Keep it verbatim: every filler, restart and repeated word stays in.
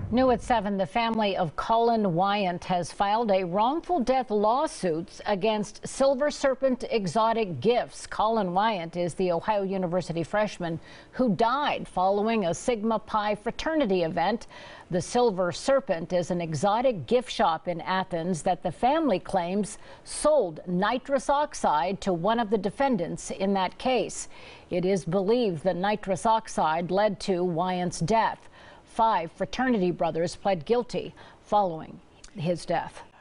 New at seven, the family of Colin Wiant has filed a wrongful death lawsuit against Silver Serpent Exotic Gifts. Colin Wiant is the Ohio University freshman who died following a Sigma Pi fraternity event. The Silver Serpent is an exotic gift shop in Athens that the family claims sold nitrous oxide to one of the defendants in that case. It is believed that nitrous oxide led to Wiant's death. Five fraternity brothers pled guilty following his death.